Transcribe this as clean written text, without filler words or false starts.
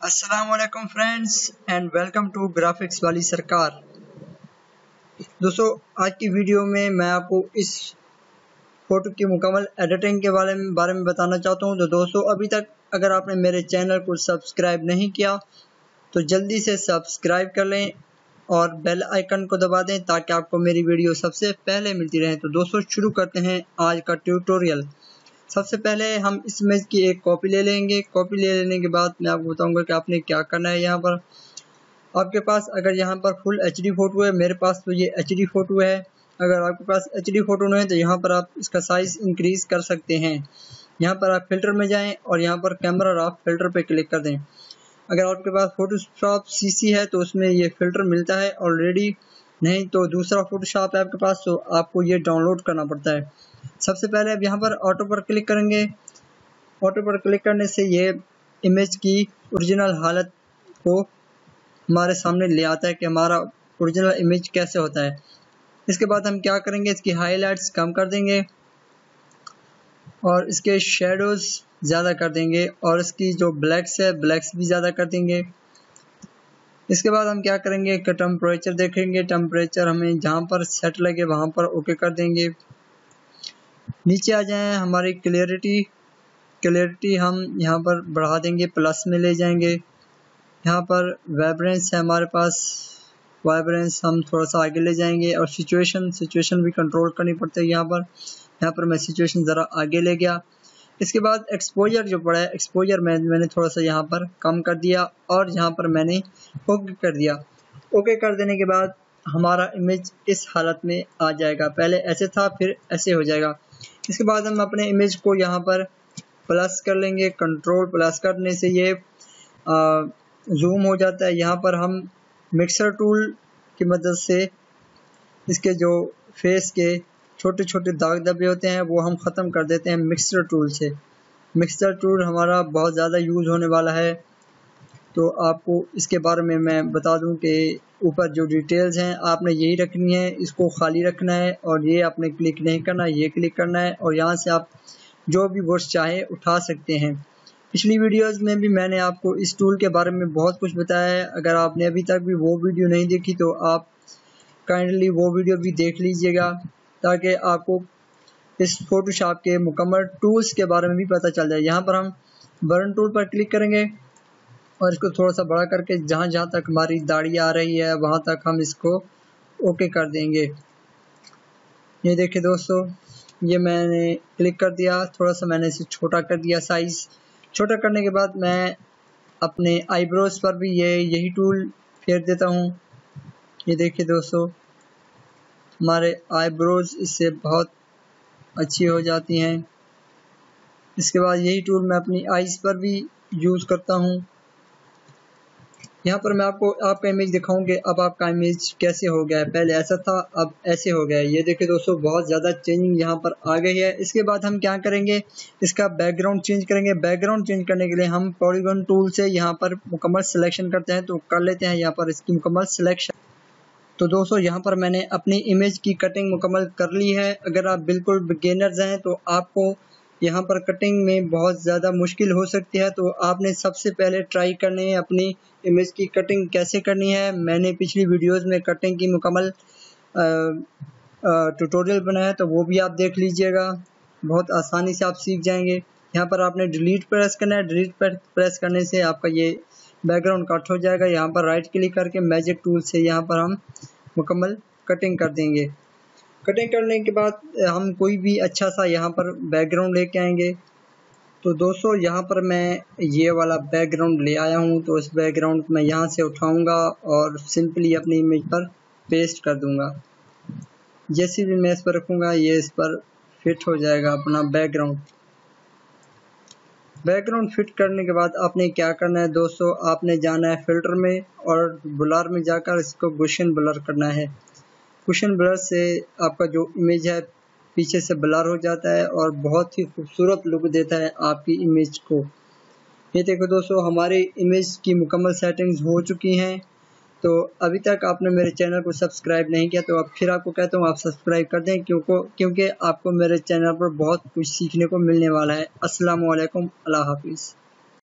अस्सलाम वालेकुम friends and welcome to graphics वाली सरकार। दोस्तों, आज की वीडियो में मैं आपको इस फोटो की मुकम्मल एडिटिंग के बारे में बताना चाहता हूं। तो दोस्तों, अभी तक अगर आपने मेरे चैनल को सब्सक्राइब नहीं किया तो जल्दी से सब्सक्राइब कर लें और बेल आइकन को दबा दें ताकि आपको मेरी वीडियो सबसे पहले मिलती रहे। तो दोस्तों, शुरू करते हैं आज का ट्यूटोरियल। सबसे पहले हम इस इमेज की एक कॉपी ले लेंगे। कॉपी ले लेने के बाद मैं आपको बताऊंगा कि आपने क्या करना है। यहाँ पर आपके पास अगर यहाँ पर फुल एचडी फोटो है, मेरे पास तो ये एचडी फोटो है। अगर आपके पास एचडी फोटो नहीं है तो यहाँ पर आप इसका साइज इंक्रीज कर सकते हैं। यहाँ पर आप फिल्टर में जाएं और यहाँ पर कैमरा रॉ फिल्टर पे क्लिक कर दें। अगर आपके पास फोटोशॉप सीसी है तो उसमें ये फिल्टर मिलता है ऑलरेडी, नहीं तो दूसरा फोटोशॉप है आपके पास तो आपको ये डाउनलोड करना पड़ता है। सबसे पहले अब यहाँ पर ऑटो पर क्लिक करेंगे। ऑटो पर क्लिक करने से ये इमेज की ओरिजिनल हालत को हमारे सामने ले आता है कि हमारा ओरिजिनल इमेज कैसे होता है। इसके बाद हम क्या करेंगे, इसकी हाईलाइट्स कम कर देंगे और इसके शेडोज ज़्यादा कर देंगे और इसकी जो ब्लैक्स है ब्लैक्स भी ज़्यादा कर देंगे। इसके बाद हम क्या करेंगे कि टेम्परेचर देखेंगे। टेम्परेचर हमें जहाँ पर सेट लगे वहाँ पर ओके कर देंगे। नीचे आ जाएं, हमारी क्लियरिटी हम यहाँ पर बढ़ा देंगे, प्लस में ले जाएंगे। यहाँ पर वाइब्रेंस है हमारे पास, वाइब्रेंस हम थोड़ा सा आगे ले जाएंगे और सिचुएशन भी कंट्रोल करनी पड़ती है। यहाँ पर मैं सिचुएशन ज़रा आगे ले गया। इसके बाद एक्सपोजर जो पड़ा है, एक्सपोजर मैंने थोड़ा सा यहाँ पर कम कर दिया और यहाँ पर मैंने ओके कर दिया। ओके कर देने के बाद हमारा इमेज इस हालत में आ जाएगा। पहले ऐसे था, फिर ऐसे हो जाएगा। इसके बाद हम अपने इमेज को यहाँ पर प्लस कर लेंगे। कंट्रोल प्लस करने से ये जूम हो जाता है। यहाँ पर हम मिक्सर टूल की मदद से इसके जो फेस के छोटे छोटे दाग धब्बे होते हैं वो हम ख़त्म कर देते हैं मिक्सर टूल से। मिक्सर टूल हमारा बहुत ज़्यादा यूज़ होने वाला है, तो आपको इसके बारे में मैं बता दूं कि ऊपर जो डिटेल्स हैं आपने यही रखनी है, इसको खाली रखना है और ये आपने क्लिक नहीं करना, ये क्लिक करना है और यहाँ से आप जो भी वर्ड्स चाहे उठा सकते हैं। पिछली वीडियोस में भी मैंने आपको इस टूल के बारे में बहुत कुछ बताया है। अगर आपने अभी तक भी वो वीडियो नहीं देखी तो आप काइंडली वो वीडियो भी देख लीजिएगा ताकि आपको इस फोटोशॉप के मुकम्मल टूल्स के बारे में भी पता चल जाए। यहाँ पर हम बर्न टूल पर क्लिक करेंगे और इसको थोड़ा सा बड़ा करके जहाँ जहाँ तक हमारी दाढ़ी आ रही है वहाँ तक हम इसको ओके कर देंगे। ये देखिए दोस्तों, ये मैंने क्लिक कर दिया, थोड़ा सा मैंने इसे छोटा कर दिया। साइज़ छोटा करने के बाद मैं अपने आईब्रोज पर भी यही टूल फेर देता हूँ। ये देखिए दोस्तों, हमारे आईब्रोज इससे बहुत अच्छी हो जाती हैं। इसके बाद यही टूल मैं अपनी आईज पर भी यूज़ करता हूँ। यहाँ पर मैं आपको आपका इमेज दिखाऊं कि अब आपका इमेज कैसे हो गया है। पहले ऐसा था, अब ऐसे हो गया है। ये देखिए दोस्तों, बहुत ज़्यादा चेंजिंग यहाँ पर आ गई है। इसके बाद हम क्या करेंगे, इसका बैकग्राउंड चेंज करेंगे। बैकग्राउंड चेंज करने के लिए हम पॉलीगॉन टूल से यहाँ पर मुकम्मल सिलेक्शन करते हैं, तो कर लेते हैं यहाँ पर इसकी मुकम्मल सिलेक्शन। तो दोस्तों, यहाँ पर मैंने अपनी इमेज की कटिंग मुकम्मल कर ली है। अगर आप बिल्कुल बिगिनर्स हैं तो आपको यहाँ पर कटिंग में बहुत ज़्यादा मुश्किल हो सकती है, तो आपने सबसे पहले ट्राई करनी है अपनी इमेज की कटिंग कैसे करनी है। मैंने पिछली वीडियोस में कटिंग की मुकम्मल ट्यूटोरियल बनाया है, तो वो भी आप देख लीजिएगा। बहुत आसानी से आप सीख जाएंगे। यहाँ पर आपने डिलीट प्रेस करना है। डिलीट प्रेस करने से आपका ये बैकग्राउंड कट हो जाएगा। यहाँ पर राइट क्लिक करके मैजिक टूल से यहाँ पर हम मुकम्मल कटिंग कर देंगे। कटिंग करने के बाद हम कोई भी अच्छा सा यहाँ पर बैकग्राउंड लेके आएंगे। तो दोस्तों, यहाँ पर मैं ये वाला बैकग्राउंड ले आया हूँ, तो इस बैकग्राउंड मैं यहाँ से उठाऊँगा और सिंपली अपनी इमेज पर पेस्ट कर दूँगा। जैसे भी मैं इस पर रखूँगा ये इस पर फिट हो जाएगा अपना बैकग्राउंड। बैकग्राउंड फिट करने के बाद आपने क्या करना है दोस्तों, आपने जाना है फिल्टर में और ब्लर में जाकर इसको गुशन ब्लर करना है। गुशन ब्लर से आपका जो इमेज है पीछे से ब्लर हो जाता है और बहुत ही खूबसूरत लुक देता है आपकी इमेज को। ये देखो दोस्तों, हमारी इमेज की मुकम्मल सेटिंग्स हो चुकी हैं। तो अभी तक आपने मेरे चैनल को सब्सक्राइब नहीं किया तो अब फिर आपको कहता हूँ आप सब्सक्राइब कर दें, क्योंकि आपको मेरे चैनल पर बहुत कुछ सीखने को मिलने वाला है। अस्सलाम वालेकुम, अल्लाह हाफिज़।